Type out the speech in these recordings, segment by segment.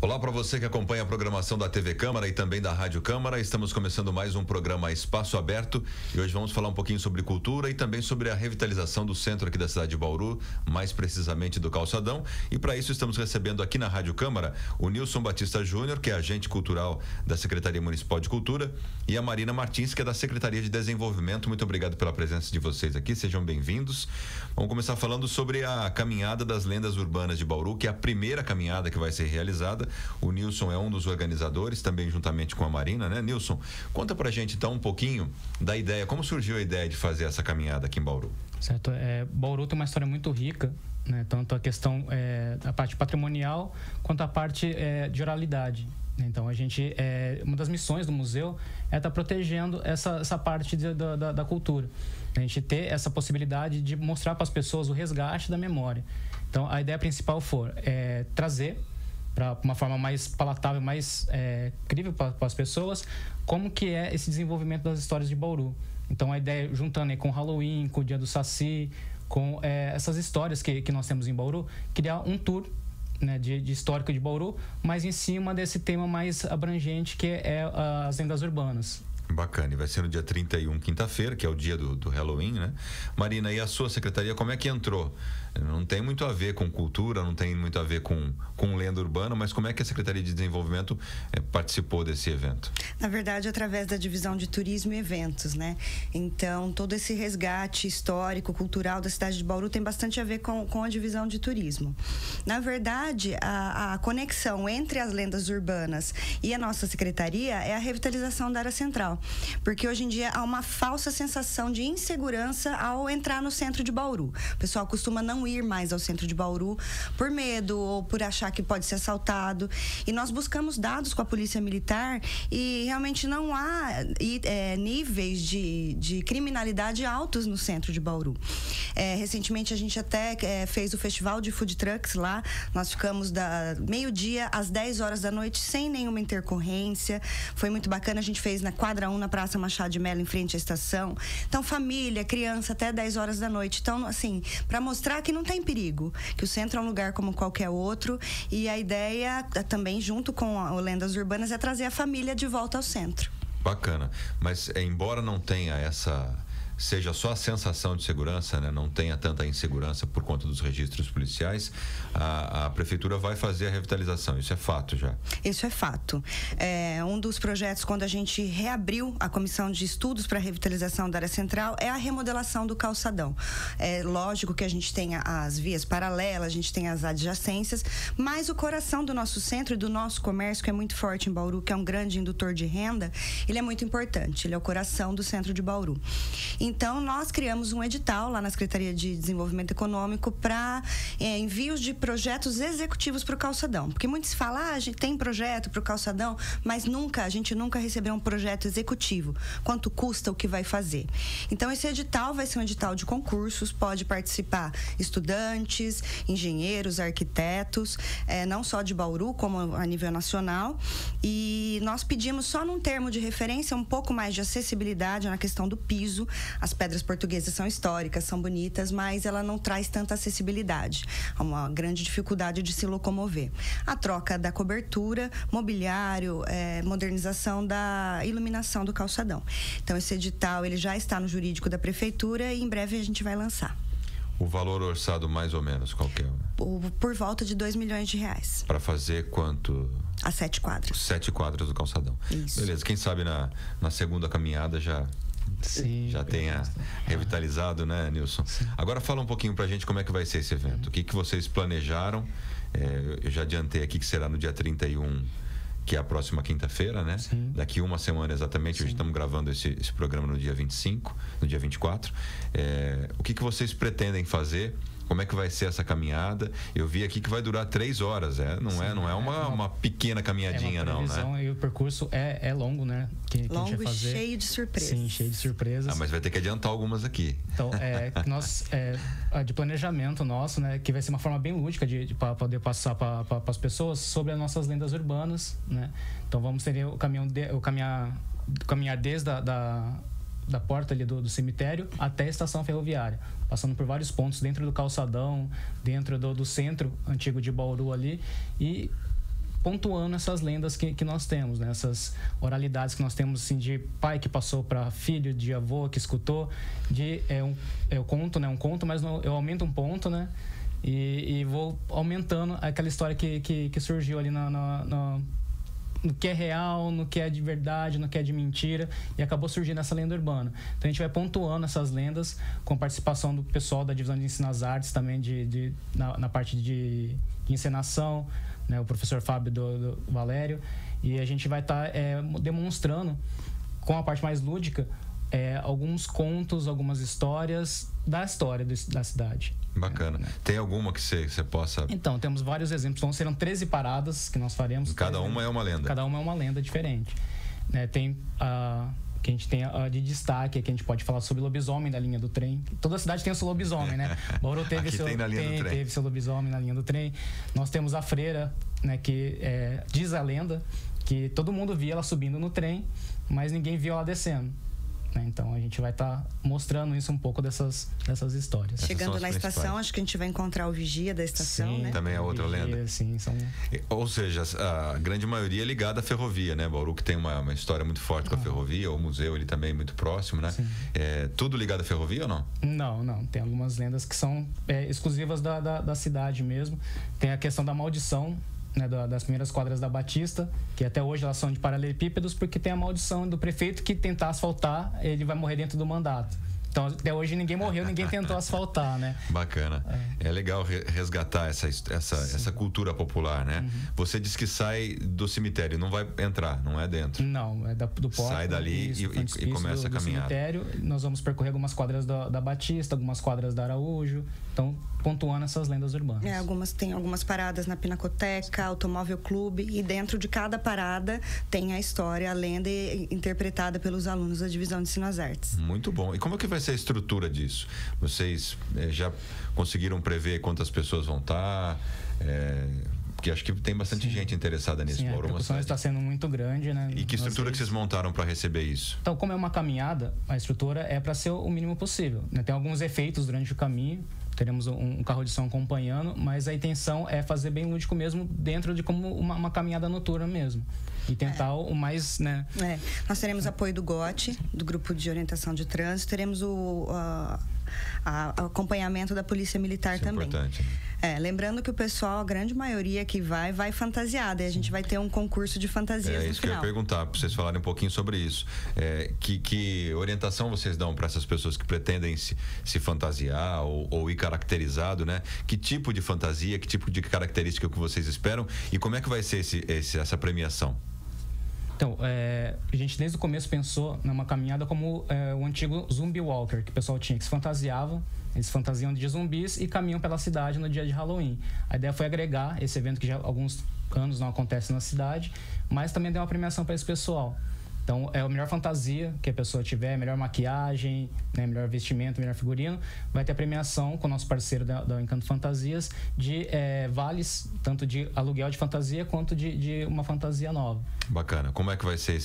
Olá para você que acompanha a programação da TV Câmara e também da Rádio Câmara. Estamos começando mais um programa Espaço Aberto e hoje vamos falar um pouquinho sobre cultura e também sobre a revitalização do centro aqui da cidade de Bauru, mais precisamente do Calçadão. E para isso estamos recebendo aqui na Rádio Câmara o Nilson Batista Júnior, que é agente cultural da Secretaria Municipal de Cultura, e a Marina Martins, que é da Secretaria de Desenvolvimento. Muito obrigado pela presença de vocês aqui, sejam bem-vindos. Vamos começar falando sobre a caminhada das lendas urbanas de Bauru, que é a primeira caminhada que vai ser realizada. O Nilson é um dos organizadores, também juntamente com a Marina, né? Nilson, conta pra gente então um pouquinho da ideia, como surgiu a ideia de fazer essa caminhada aqui em Bauru? Certo, Bauru tem uma história muito rica, né? Tanto a questão da parte patrimonial quanto a parte de oralidade. Então a gente, uma das missões do museu é estar protegendo essa parte da cultura. A gente ter essa possibilidade de mostrar para as pessoas o resgate da memória. Então a ideia principal trazer para uma forma mais palatável, mais crível para as pessoas, como que é esse desenvolvimento das histórias de Bauru. Então a ideia, juntando aí com o Halloween, com o Dia do Saci, com essas histórias que nós temos em Bauru, criar um tour, né, de histórico de Bauru, mas em cima desse tema mais abrangente que é as lendas urbanas. Bacana, e vai ser no dia 31, quinta-feira, que é o dia do Halloween, né? Marina, e a sua secretaria, como é que entrou? Não tem muito a ver com cultura, não tem muito a ver com lenda urbana, mas como é que a Secretaria de Desenvolvimento participou desse evento? Na verdade, através da divisão de turismo e eventos, né? Então, todo esse resgate histórico, cultural da cidade de Bauru tem bastante a ver com a divisão de turismo. Na verdade, a conexão entre as lendas urbanas e a nossa secretaria é a revitalização da área central. Porque hoje em dia há uma falsa sensação de insegurança ao entrar no centro de Bauru. O pessoal costuma não ir mais ao centro de Bauru por medo ou por achar que pode ser assaltado. E nós buscamos dados com a Polícia Militar e realmente não há níveis de criminalidade altos no centro de Bauru. Recentemente a gente até fez o festival de food trucks lá. Nós ficamos da meio-dia às 10 horas da noite sem nenhuma intercorrência. Foi muito bacana. A gente fez na quadra 1 na Praça Machado de Mello, em frente à estação. Então, família, criança, até 10 horas da noite. Então, assim, para mostrar que não tem perigo, que o centro é um lugar como qualquer outro. E a ideia, também junto com o Lendas Urbanas, é trazer a família de volta ao centro. Bacana. Mas, embora não tenha seja só a sensação de segurança, né? Não tenha tanta insegurança por conta dos registros policiais, a prefeitura vai fazer a revitalização, isso é fato já? Isso é fato. Um dos projetos, quando a gente reabriu a comissão de estudos para a revitalização da área central, é a remodelação do calçadão. É lógico que a gente tem as vias paralelas, a gente tem as adjacências, mas o coração do nosso centro e do nosso comércio, que é muito forte em Bauru, que é um grande indutor de renda, ele é muito importante, ele é o coração do centro de Bauru. Então, nós criamos um edital lá na Secretaria de Desenvolvimento Econômico para envios de projetos executivos para o calçadão. Porque muitos falam, a gente tem projeto para o calçadão, mas a gente nunca recebeu um projeto executivo. Quanto custa, o que vai fazer? Então, esse edital vai ser um edital de concursos, pode participar estudantes, engenheiros, arquitetos, não só de Bauru, como a nível nacional. E nós pedimos só num termo de referência um pouco mais de acessibilidade na questão do piso. As pedras portuguesas são históricas, são bonitas, mas ela não traz tanta acessibilidade. Há uma grande dificuldade de se locomover. A troca da cobertura, mobiliário, modernização da iluminação do calçadão. Então, esse edital ele já está no jurídico da prefeitura e em breve a gente vai lançar. O valor orçado mais ou menos, qual que é? Por volta de R$2 milhões. Para fazer quanto? As 7 quadras. 7 quadras do calçadão. Isso. Beleza, quem sabe na segunda caminhada já tenha revitalizado, né, Nilson? Sim. Agora fala um pouquinho pra gente como é que vai ser esse evento. O que vocês planejaram? Eu já adiantei aqui que será no dia 31, que é a próxima quinta-feira, né? Sim. Daqui uma semana exatamente. Sim. Hoje estamos gravando esse programa no dia 25, no dia 24. O que vocês pretendem fazer? Como é que vai ser essa caminhada? Eu vi aqui que vai durar 3 horas, não é uma pequena caminhadinha, não, né? E o percurso é longo, né? Que Longo a gente vai fazer. e cheio de surpresas. Sim, cheio de surpresas. Mas vai ter que adiantar algumas aqui. Então, nós, de planejamento nosso, né? Que vai ser uma forma bem lúdica de poder passar para as pessoas sobre as nossas lendas urbanas, né? Então, vamos ter o caminhar desde da porta ali do cemitério até a estação ferroviária, passando por vários pontos dentro do calçadão, dentro do centro antigo de Bauru ali, e pontuando essas lendas que nós temos, né? Essas oralidades que nós temos, assim, de pai que passou para filho, de avô que escutou, eu conto, né? Um conto, mas eu aumento um ponto, né? E vou aumentando aquela história que surgiu ali no que é real, no que é de verdade, no que é de mentira, e acabou surgindo essa lenda urbana. Então a gente vai pontuando essas lendas com participação do pessoal da divisão de ensino às artes também na parte de encenação, né, o professor Fábio do Valério, e a gente vai estar demonstrando com a parte mais lúdica alguns contos, algumas histórias da história da cidade. Bacana. Tem alguma que você possa... Então, temos vários exemplos. Então, serão 13 paradas que nós faremos. Cada uma é uma lenda. Cada uma é uma lenda diferente. Né? Tem que a gente tem de destaque, que a gente pode falar sobre lobisomem da linha do trem. Toda cidade tem o seu lobisomem, né? Bauru teve teve seu lobisomem na linha do trem. Nós temos a freira, né, que diz a lenda que todo mundo via ela subindo no trem, mas ninguém via ela descendo. Então a gente vai estar mostrando isso, um pouco dessas histórias. Chegando na estação, acho que a gente vai encontrar o vigia da estação, sim, né? Também é outra lenda. Sim, Ou seja, a grande maioria é ligada à ferrovia, né? Bauru, que tem uma história muito forte com a ferrovia, o museu ele também é muito próximo, né? Tudo ligado à ferrovia ou não? Não. Tem algumas lendas que são exclusivas da cidade mesmo. Tem a questão da maldição, né, das primeiras quadras da Batista, que até hoje elas são de paralelepípedos, porque tem a maldição do prefeito que tentar asfaltar, ele vai morrer dentro do mandato. Então, até hoje ninguém morreu, ninguém tentou asfaltar, né? Bacana. É legal resgatar essa cultura popular, né? Você disse que sai do cemitério, não vai entrar, não é dentro. Não, é do porto. Sai dali e começa a caminhada. Cemitério, nós vamos percorrer algumas quadras da Batista, algumas quadras da Araújo, então pontuando essas lendas urbanas. Tem algumas paradas na Pinacoteca, Automóvel Clube, e dentro de cada parada tem a história, a lenda interpretada pelos alunos da divisão de ensino às artes. Muito bom. E como é que vai ser a estrutura disso? Vocês já conseguiram prever quantas pessoas vão estar? Porque acho que tem bastante gente interessada nisso. Sim, a produção está sendo muito grande, né? E que estrutura que vocês montaram para receber isso? Então, como é uma caminhada, a estrutura é para ser o mínimo possível, né? Tem alguns efeitos durante o caminho, teremos um carro de som acompanhando, mas a intenção é fazer bem lúdico mesmo, dentro de como uma caminhada noturna mesmo. E tentar o mais, né? Nós teremos apoio do GOT, do Grupo de Orientação de Trânsito, teremos o acompanhamento da Polícia Militar também. Importante. Lembrando que o pessoal, a grande maioria que vai fantasiada, e a gente vai ter um concurso de fantasias no final. É isso que eu ia perguntar, para vocês falarem um pouquinho sobre isso. Que orientação vocês dão para essas pessoas que pretendem se fantasiar ou ir caracterizado, né? Que tipo de fantasia, que tipo de característica que vocês esperam e como é que vai ser essa premiação? Então, a gente desde o começo pensou numa caminhada como o antigo Zumbi Walker, que o pessoal tinha, que se fantasiava, eles fantasiam de zumbis e caminham pela cidade no dia de Halloween. A ideia foi agregar esse evento que já há alguns anos não acontece na cidade, mas também deu uma premiação para esse pessoal. Então, a melhor fantasia que a pessoa tiver, melhor maquiagem, né, melhor vestimento, melhor figurino, vai ter a premiação com o nosso parceiro da Encanto Fantasias de vales, tanto de aluguel de fantasia quanto de uma fantasia nova. Bacana. Como é que vai ser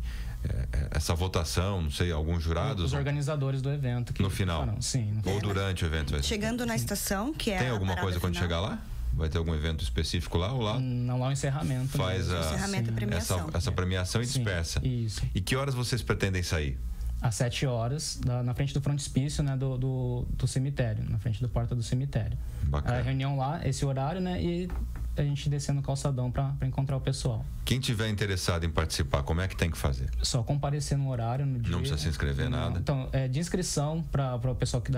essa votação? Não sei, alguns jurados? Os organizadores do evento. No final? Sim. Ou durante o evento? Chegando na estação, que é Tem alguma coisa quando chegar lá? Vai ter algum evento específico lá ou lá? Não, lá o encerramento. Faz encerramento e premiação. essa premiação e dispersa. Isso. E que horas vocês pretendem sair? Às 7 horas, na frente do frontispício, né, do cemitério, na frente da porta do cemitério. Bacana. A reunião lá, esse horário, né, e a gente descendo o calçadão para encontrar o pessoal. Quem tiver interessado em participar, como é que tem que fazer? Só comparecer no horário, no dia. Não precisa se inscrever nada? Então, de inscrição para o pessoal que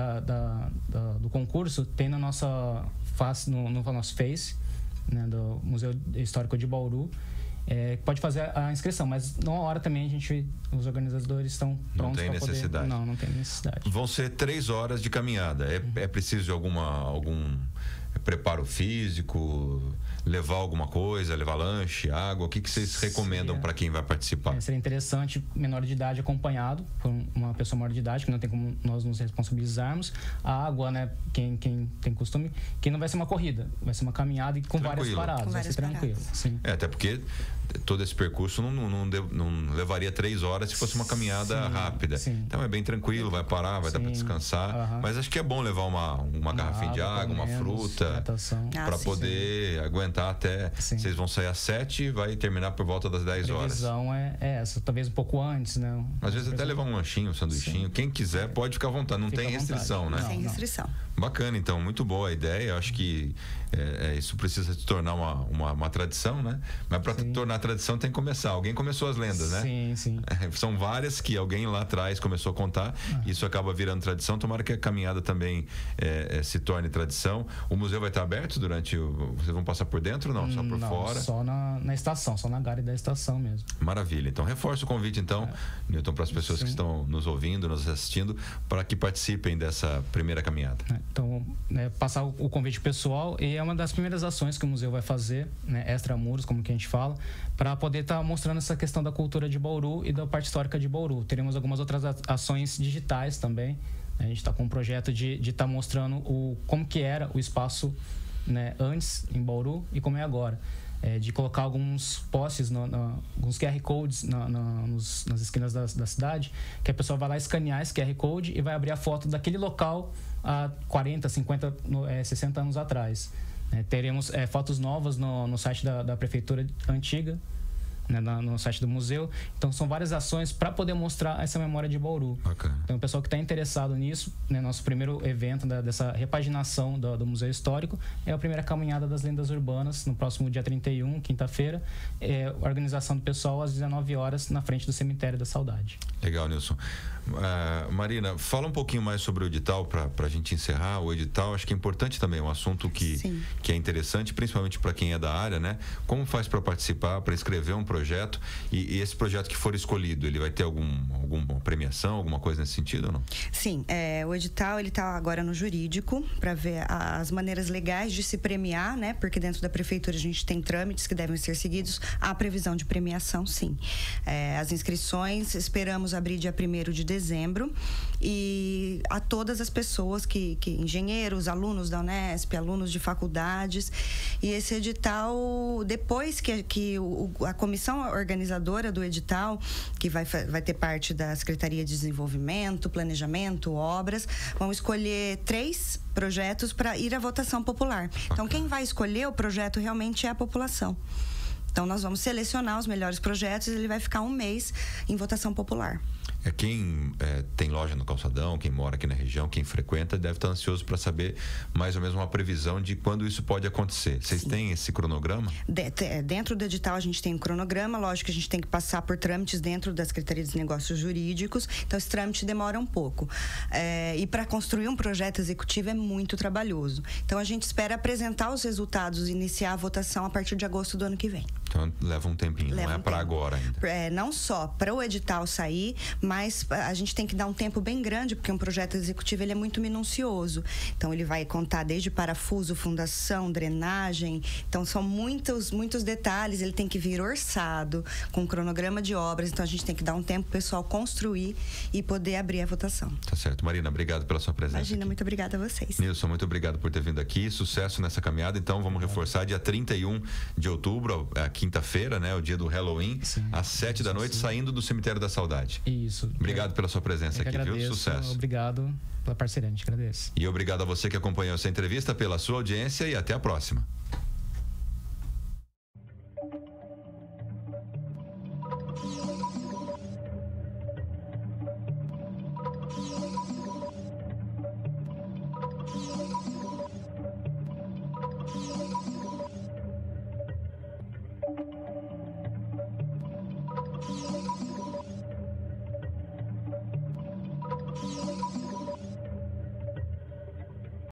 do concurso, tem na nossa face, no nosso Face, né, do Museu Histórico de Bauru. Pode fazer a inscrição, mas numa hora também os organizadores estão prontos para poder... Não tem necessidade. Não tem necessidade. Vão ser 3 horas de caminhada. É preciso de algum preparo físico, levar alguma coisa, levar lanche, água? O que vocês recomendam para quem vai participar? Seria interessante, menor de idade acompanhado por uma pessoa maior de idade, que não tem como nós nos responsabilizarmos. A água, né, quem tem costume, que não vai ser uma corrida, vai ser uma caminhada e com várias paradas, vai ser tranquilo. Sim. Até porque todo esse percurso não levaria 3 horas se fosse uma caminada rápida. Sim. Então é bem tranquilo, vai parar, vai dar para descansar. Mas acho que é bom levar uma garrafinha de água, uma fruta, para poder aguentar até. Vocês vão sair às 7 e vai terminar por volta das 10 horas. A previsão é essa, talvez um pouco antes, né? Às vezes até levar um lanchinho, um sanduichinho. Quem quiser pode ficar à vontade, não tem restrição, né? Sem restrição. Bacana, então, muito boa a ideia. Eu acho que isso precisa se tornar uma tradição, né? Mas para tornar tradição tem que começar. Alguém começou as lendas, né? Sim. São várias que alguém lá atrás começou a contar. Isso acaba virando tradição. Tomara que a caminhada também se torne tradição. O museu vai estar aberto durante Vocês vão passar por dentro ou não? Só por fora? Só na estação, só na gare da estação mesmo. Maravilha. Então, reforça o convite, então, Newton, para as pessoas que estão nos ouvindo, nos assistindo, para que participem dessa primeira caminhada. Então, passar o convite pessoal, e é uma das primeiras ações que o museu vai fazer, extramuros, como que a gente fala, para poder estar mostrando essa questão da cultura de Bauru e da parte histórica de Bauru. Teremos algumas outras ações digitais também. A gente está com um projeto de estar mostrando como que era o espaço, antes em Bauru e como é agora. De colocar alguns postes, alguns QR Codes nas esquinas da cidade, que a pessoa vai lá escanear esse QR Code e vai abrir a foto daquele local há 40, 50, 60 anos atrás. Teremos fotos novas no site da prefeitura antiga, no site do museu. Então são várias ações para poder mostrar essa memória de Bauru. Bacana. Então o pessoal que está interessado nisso, nosso primeiro evento dessa repaginação do Museu Histórico é a primeira caminhada das lendas urbanas, no próximo dia 31, quinta-feira, organização do pessoal às 19 horas na frente do Cemitério da Saudade. Legal, Nilson. Marina, fala um pouquinho mais sobre o edital para a gente encerrar. O edital acho que é importante também, um assunto que é interessante, principalmente para quem é da área, né? Como faz para participar, para escrever um projeto, e esse projeto que for escolhido, ele vai ter alguma premiação, alguma coisa nesse sentido ou não? Sim, o edital ele está agora no jurídico para ver as maneiras legais de se premiar, né? Porque dentro da prefeitura a gente tem trâmites que devem ser seguidos. Há previsão de premiação, sim. As inscrições esperamos abrir dia 1º de dezembro, e a todas as pessoas que engenheiros, alunos da Unesp, alunos de faculdades. E esse edital, depois que a comissão organizadora do edital, que vai ter parte da Secretaria de Desenvolvimento, Planejamento, Obras, vão escolher 3 projetos para ir à votação popular. Então, quem vai escolher o projeto realmente é a população. Então, nós vamos selecionar os melhores projetos e ele vai ficar 1 mês em votação popular. Quem tem loja no Calçadão, quem mora aqui na região, quem frequenta, deve estar ansioso para saber mais ou menos uma previsão de quando isso pode acontecer. Vocês têm esse cronograma? Dentro do edital a gente tem um cronograma, lógico que a gente tem que passar por trâmites dentro da Secretaria dos Negócios Jurídicos, então esse trâmite demora um pouco. E para construir um projeto executivo é muito trabalhoso. Então a gente espera apresentar os resultados e iniciar a votação a partir de agosto do ano que vem. Então leva um tempinho, não é para agora ainda. Não só para o edital sair, mas a gente tem que dar um tempo bem grande, porque um projeto executivo ele é muito minucioso. Então ele vai contar desde parafuso, fundação, drenagem. Então são muitos detalhes. Ele tem que vir orçado, com um cronograma de obras. Então a gente tem que dar um tempo para o pessoal construir e poder abrir a votação. Tá certo. Marina, obrigado pela sua presença. Imagina, aqui. Muito obrigada a vocês. Nilson, muito obrigado por ter vindo aqui. Sucesso nessa caminhada. Então vamos reforçar, dia 31 de outubro, a quinta-feira, né? O dia do Halloween, às 7 da noite, saindo do Cemitério da Saudade. Isso. Obrigado pela sua presença aqui, agradeço, viu? Sucesso. Obrigado pela parceria, a gente agradece. E obrigado a você que acompanhou essa entrevista, pela sua audiência, e até a próxima.